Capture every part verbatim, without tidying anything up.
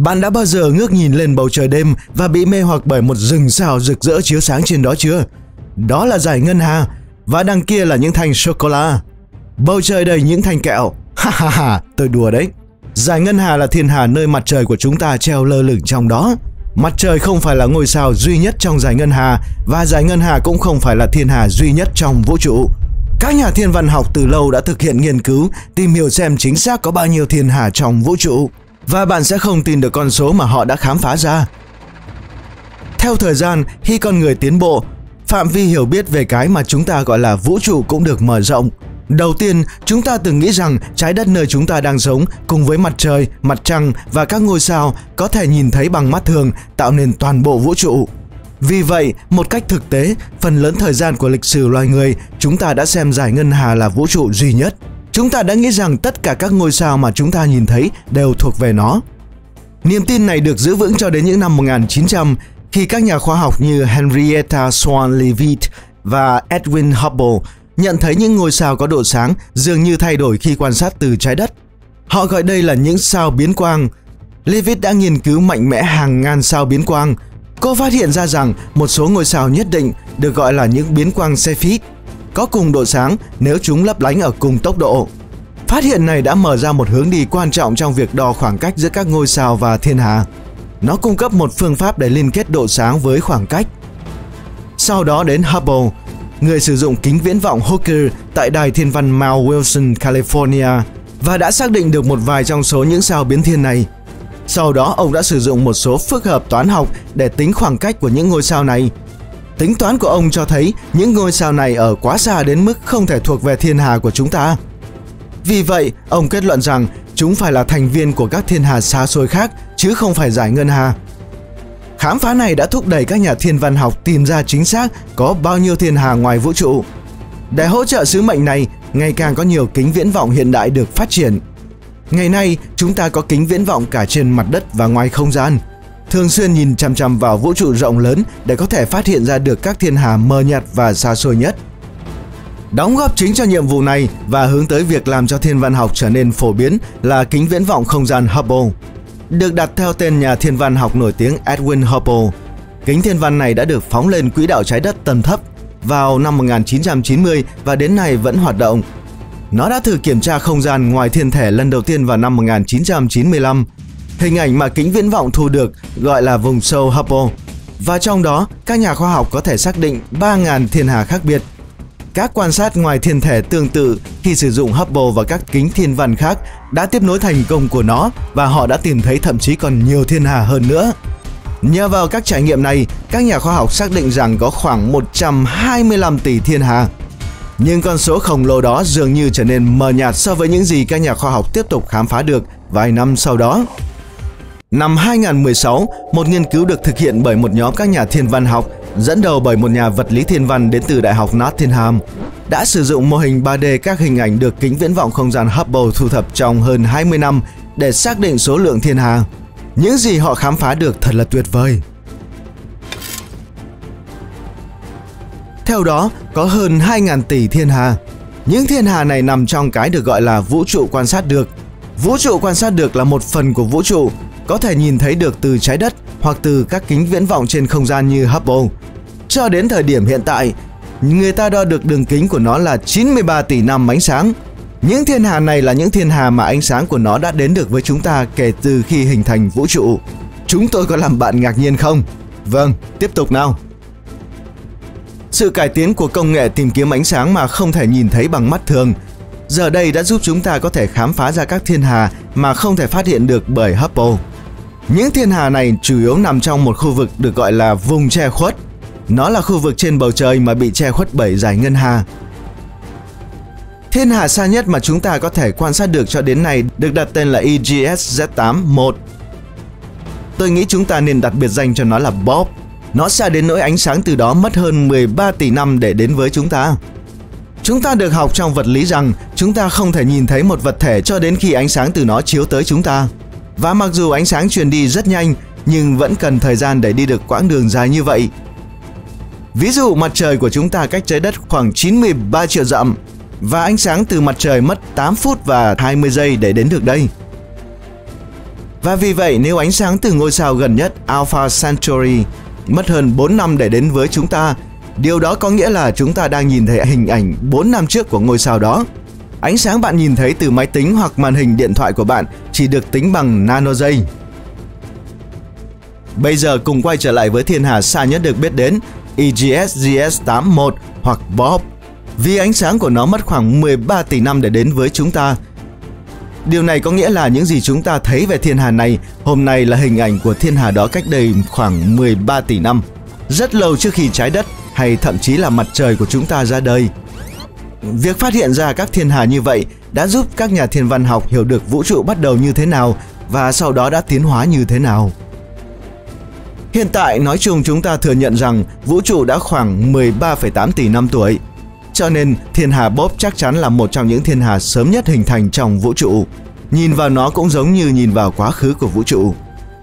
Bạn đã bao giờ ngước nhìn lên bầu trời đêm và bị mê hoặc bởi một rừng sao rực rỡ chiếu sáng trên đó chưa? Đó là dải ngân hà, và đằng kia là những thanh sô-cô-la. Bầu trời đầy những thanh kẹo. Ha ha ha, tôi đùa đấy. Dải ngân hà là thiên hà nơi mặt trời của chúng ta treo lơ lửng trong đó. Mặt trời không phải là ngôi sao duy nhất trong dải ngân hà, và dải ngân hà cũng không phải là thiên hà duy nhất trong vũ trụ. Các nhà thiên văn học từ lâu đã thực hiện nghiên cứu, tìm hiểu xem chính xác có bao nhiêu thiên hà trong vũ trụ. Và bạn sẽ không tin được con số mà họ đã khám phá ra. Theo thời gian, khi con người tiến bộ, phạm vi hiểu biết về cái mà chúng ta gọi là vũ trụ cũng được mở rộng. Đầu tiên, chúng ta từng nghĩ rằng trái đất nơi chúng ta đang sống cùng với mặt trời, mặt trăng và các ngôi sao có thể nhìn thấy bằng mắt thường, tạo nên toàn bộ vũ trụ. Vì vậy, một cách thực tế, phần lớn thời gian của lịch sử loài người, chúng ta đã xem dải ngân hà là vũ trụ duy nhất. Chúng ta đã nghĩ rằng tất cả các ngôi sao mà chúng ta nhìn thấy đều thuộc về nó. Niềm tin này được giữ vững cho đến những năm một nghìn chín trăm, khi các nhà khoa học như Henrietta Swan Leavitt và Edwin Hubble nhận thấy những ngôi sao có độ sáng dường như thay đổi khi quan sát từ trái đất. Họ gọi đây là những sao biến quang. Leavitt đã nghiên cứu mạnh mẽ hàng ngàn sao biến quang. Cô phát hiện ra rằng một số ngôi sao nhất định được gọi là những biến quang Cepheid có cùng độ sáng nếu chúng lấp lánh ở cùng tốc độ. Phát hiện này đã mở ra một hướng đi quan trọng trong việc đo khoảng cách giữa các ngôi sao và thiên hà. Nó cung cấp một phương pháp để liên kết độ sáng với khoảng cách. Sau đó đến Hubble, người sử dụng kính viễn vọng Hooker tại đài thiên văn Mount Wilson, California, và đã xác định được một vài trong số những sao biến thiên này. Sau đó, ông đã sử dụng một số phức hợp toán học để tính khoảng cách của những ngôi sao này. Tính toán của ông cho thấy những ngôi sao này ở quá xa đến mức không thể thuộc về thiên hà của chúng ta. Vì vậy, ông kết luận rằng chúng phải là thành viên của các thiên hà xa xôi khác, chứ không phải dải ngân hà. Khám phá này đã thúc đẩy các nhà thiên văn học tìm ra chính xác có bao nhiêu thiên hà ngoài vũ trụ. Để hỗ trợ sứ mệnh này, ngày càng có nhiều kính viễn vọng hiện đại được phát triển. Ngày nay, chúng ta có kính viễn vọng cả trên mặt đất và ngoài không gian, thường xuyên nhìn chằm chằm vào vũ trụ rộng lớn để có thể phát hiện ra được các thiên hà mờ nhạt và xa xôi nhất. Đóng góp chính cho nhiệm vụ này và hướng tới việc làm cho thiên văn học trở nên phổ biến là kính viễn vọng không gian Hubble. Được đặt theo tên nhà thiên văn học nổi tiếng Edwin Hubble, kính thiên văn này đã được phóng lên quỹ đạo trái đất tầm thấp vào năm một nghìn chín trăm chín mươi và đến nay vẫn hoạt động. Nó đã thử kiểm tra không gian ngoài thiên thể lần đầu tiên vào năm một nghìn chín trăm chín mươi lăm. Hình ảnh mà kính viễn vọng thu được gọi là vùng sâu Hubble, và trong đó các nhà khoa học có thể xác định ba nghìn thiên hà khác biệt. Các quan sát ngoài thiên thể tương tự khi sử dụng Hubble và các kính thiên văn khác đã tiếp nối thành công của nó, và họ đã tìm thấy thậm chí còn nhiều thiên hà hơn nữa. Nhờ vào các trải nghiệm này, các nhà khoa học xác định rằng có khoảng một trăm hai mươi lăm tỷ thiên hà. Nhưng con số khổng lồ đó dường như trở nên mờ nhạt so với những gì các nhà khoa học tiếp tục khám phá được vài năm sau đó. Năm hai nghìn không trăm mười sáu, một nghiên cứu được thực hiện bởi một nhóm các nhà thiên văn học dẫn đầu bởi một nhà vật lý thiên văn đến từ Đại học Nottingham đã sử dụng mô hình ba D các hình ảnh được kính viễn vọng không gian Hubble thu thập trong hơn hai mươi năm để xác định số lượng thiên hà. Những gì họ khám phá được thật là tuyệt vời. Theo đó, có hơn hai nghìn tỷ thiên hà. Những thiên hà này nằm trong cái được gọi là vũ trụ quan sát được. Vũ trụ quan sát được là một phần của vũ trụ, có thể nhìn thấy được từ trái đất hoặc từ các kính viễn vọng trên không gian như Hubble. Cho đến thời điểm hiện tại, người ta đo được đường kính của nó là chín mươi ba tỷ năm ánh sáng. Những thiên hà này là những thiên hà mà ánh sáng của nó đã đến được với chúng ta kể từ khi hình thành vũ trụ. Chúng tôi có làm bạn ngạc nhiên không? Vâng, tiếp tục nào. Sự cải tiến của công nghệ tìm kiếm ánh sáng mà không thể nhìn thấy bằng mắt thường giờ đây đã giúp chúng ta có thể khám phá ra các thiên hà mà không thể phát hiện được bởi Hubble. Những thiên hà này chủ yếu nằm trong một khu vực được gọi là vùng che khuất. Nó là khu vực trên bầu trời mà bị che khuất bởi dải ngân hà. Thiên hà xa nhất mà chúng ta có thể quan sát được cho đến nay được đặt tên là E G S Z tám một. Tôi nghĩ chúng ta nên đặt biệt danh cho nó là Bob. Nó xa đến nỗi ánh sáng từ đó mất hơn mười ba tỷ năm để đến với chúng ta. Chúng ta được học trong vật lý rằng chúng ta không thể nhìn thấy một vật thể cho đến khi ánh sáng từ nó chiếu tới chúng ta. Và mặc dù ánh sáng truyền đi rất nhanh, nhưng vẫn cần thời gian để đi được quãng đường dài như vậy. Ví dụ mặt trời của chúng ta cách trái đất khoảng chín mươi ba triệu dặm, và ánh sáng từ mặt trời mất tám phút và hai mươi giây để đến được đây. Và vì vậy nếu ánh sáng từ ngôi sao gần nhất Alpha Centauri mất hơn bốn năm để đến với chúng ta, điều đó có nghĩa là chúng ta đang nhìn thấy hình ảnh bốn năm trước của ngôi sao đó. Ánh sáng bạn nhìn thấy từ máy tính hoặc màn hình điện thoại của bạn chỉ được tính bằng nano giây. Bây giờ cùng quay trở lại với thiên hà xa nhất được biết đến, E G S G S tám mươi mốt hoặc Bob. Vì ánh sáng của nó mất khoảng mười ba tỷ năm để đến với chúng ta. Điều này có nghĩa là những gì chúng ta thấy về thiên hà này hôm nay là hình ảnh của thiên hà đó cách đây khoảng mười ba tỷ năm, rất lâu trước khi trái đất hay thậm chí là mặt trời của chúng ta ra đời. Việc phát hiện ra các thiên hà như vậy đã giúp các nhà thiên văn học hiểu được vũ trụ bắt đầu như thế nào và sau đó đã tiến hóa như thế nào. Hiện tại, nói chung chúng ta thừa nhận rằng vũ trụ đã khoảng mười ba phẩy tám tỷ năm tuổi. Cho nên, thiên hà Bob chắc chắn là một trong những thiên hà sớm nhất hình thành trong vũ trụ. Nhìn vào nó cũng giống như nhìn vào quá khứ của vũ trụ.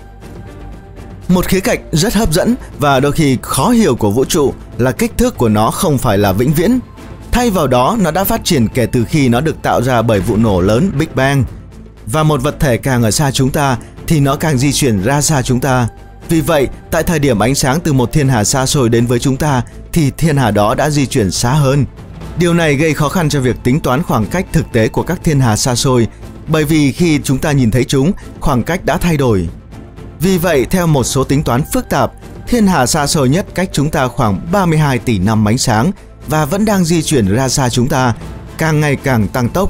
Một khía cạnh rất hấp dẫn và đôi khi khó hiểu của vũ trụ là kích thước của nó không phải là vĩnh viễn. Thay vào đó, nó đã phát triển kể từ khi nó được tạo ra bởi vụ nổ lớn Big Bang. Và một vật thể càng ở xa chúng ta thì nó càng di chuyển ra xa chúng ta. Vì vậy, tại thời điểm ánh sáng từ một thiên hà xa xôi đến với chúng ta thì thiên hà đó đã di chuyển xa hơn. Điều này gây khó khăn cho việc tính toán khoảng cách thực tế của các thiên hà xa xôi, bởi vì khi chúng ta nhìn thấy chúng, khoảng cách đã thay đổi. Vì vậy, theo một số tính toán phức tạp, thiên hà xa xôi nhất cách chúng ta khoảng ba mươi hai tỷ năm ánh sáng và vẫn đang di chuyển ra xa chúng ta, càng ngày càng tăng tốc.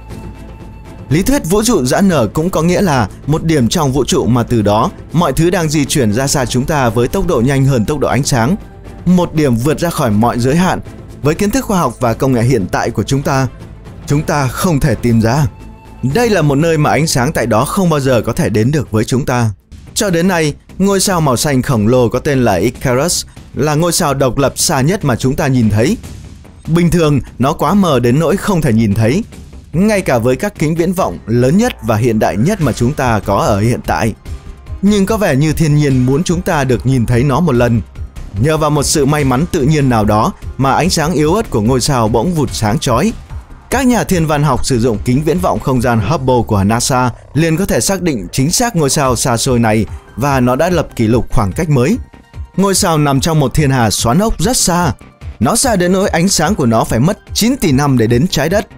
Lý thuyết vũ trụ giãn nở cũng có nghĩa là một điểm trong vũ trụ mà từ đó mọi thứ đang di chuyển ra xa chúng ta với tốc độ nhanh hơn tốc độ ánh sáng. Một điểm vượt ra khỏi mọi giới hạn. Với kiến thức khoa học và công nghệ hiện tại của chúng ta, chúng ta không thể tìm ra. Đây là một nơi mà ánh sáng tại đó không bao giờ có thể đến được với chúng ta. Cho đến nay, ngôi sao màu xanh khổng lồ có tên là Icarus là ngôi sao độc lập xa nhất mà chúng ta nhìn thấy. Bình thường, nó quá mờ đến nỗi không thể nhìn thấy, ngay cả với các kính viễn vọng lớn nhất và hiện đại nhất mà chúng ta có ở hiện tại. Nhưng có vẻ như thiên nhiên muốn chúng ta được nhìn thấy nó một lần. Nhờ vào một sự may mắn tự nhiên nào đó mà ánh sáng yếu ớt của ngôi sao bỗng vụt sáng chói. Các nhà thiên văn học sử dụng kính viễn vọng không gian Hubble của NASA liền có thể xác định chính xác ngôi sao xa xôi này và nó đã lập kỷ lục khoảng cách mới. Ngôi sao nằm trong một thiên hà xoắn ốc rất xa. Nó xa đến nỗi ánh sáng của nó phải mất chín tỷ năm để đến trái đất.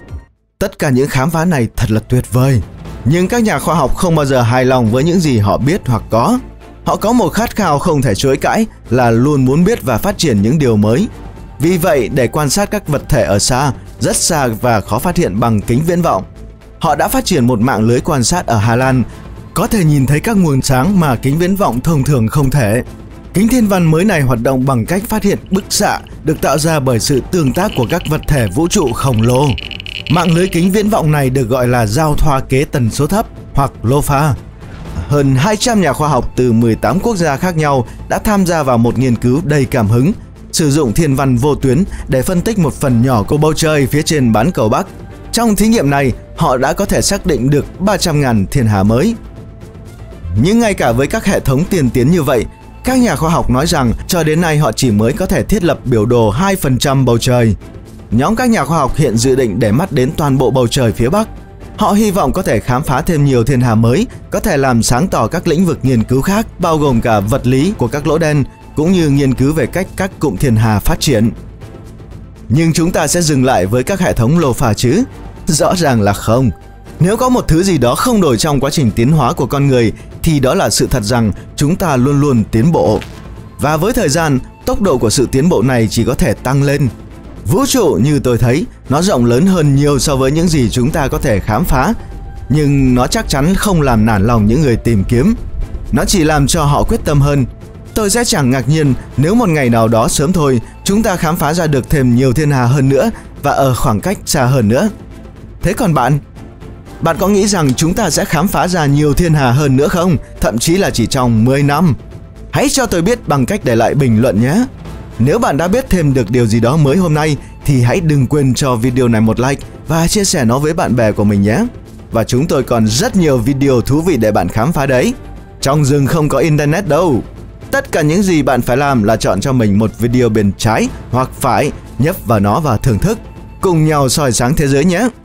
Tất cả những khám phá này thật là tuyệt vời. Nhưng các nhà khoa học không bao giờ hài lòng với những gì họ biết hoặc có. Họ có một khát khao không thể chối cãi là luôn muốn biết và phát triển những điều mới. Vì vậy, để quan sát các vật thể ở xa, rất xa và khó phát hiện bằng kính viễn vọng, họ đã phát triển một mạng lưới quan sát ở Hà Lan, có thể nhìn thấy các nguồn sáng mà kính viễn vọng thông thường không thể. Kính thiên văn mới này hoạt động bằng cách phát hiện bức xạ được tạo ra bởi sự tương tác của các vật thể vũ trụ khổng lồ. Mạng lưới kính viễn vọng này được gọi là giao thoa kế tần số thấp hoặc lô pha. Hơn hai trăm nhà khoa học từ mười tám quốc gia khác nhau đã tham gia vào một nghiên cứu đầy cảm hứng, sử dụng thiên văn vô tuyến để phân tích một phần nhỏ của bầu trời phía trên bán cầu Bắc. Trong thí nghiệm này, họ đã có thể xác định được ba trăm nghìn thiên hà mới. Nhưng ngay cả với các hệ thống tiên tiến như vậy, các nhà khoa học nói rằng cho đến nay họ chỉ mới có thể thiết lập biểu đồ hai phần trăm bầu trời. Nhóm các nhà khoa học hiện dự định để mắt đến toàn bộ bầu trời phía Bắc. Họ hy vọng có thể khám phá thêm nhiều thiên hà mới, có thể làm sáng tỏ các lĩnh vực nghiên cứu khác, bao gồm cả vật lý của các lỗ đen, cũng như nghiên cứu về cách các cụm thiên hà phát triển. Nhưng chúng ta sẽ dừng lại với các hệ thống lô pha chứ? Rõ ràng là không. Nếu có một thứ gì đó không đổi trong quá trình tiến hóa của con người, thì đó là sự thật rằng chúng ta luôn luôn tiến bộ. Và với thời gian, tốc độ của sự tiến bộ này chỉ có thể tăng lên. Vũ trụ như tôi thấy, nó rộng lớn hơn nhiều so với những gì chúng ta có thể khám phá. Nhưng nó chắc chắn không làm nản lòng những người tìm kiếm. Nó chỉ làm cho họ quyết tâm hơn. Tôi sẽ chẳng ngạc nhiên nếu một ngày nào đó sớm thôi, chúng ta khám phá ra được thêm nhiều thiên hà hơn nữa và ở khoảng cách xa hơn nữa. Thế còn bạn? Bạn có nghĩ rằng chúng ta sẽ khám phá ra nhiều thiên hà hơn nữa không? Thậm chí là chỉ trong mười năm? Hãy cho tôi biết bằng cách để lại bình luận nhé! Nếu bạn đã biết thêm được điều gì đó mới hôm nay thì hãy đừng quên cho video này một like và chia sẻ nó với bạn bè của mình nhé. Và chúng tôi còn rất nhiều video thú vị để bạn khám phá đấy. Trong rừng không có internet đâu. Tất cả những gì bạn phải làm là chọn cho mình một video bên trái hoặc phải, nhấp vào nó và thưởng thức. Cùng nhau soi sáng thế giới nhé!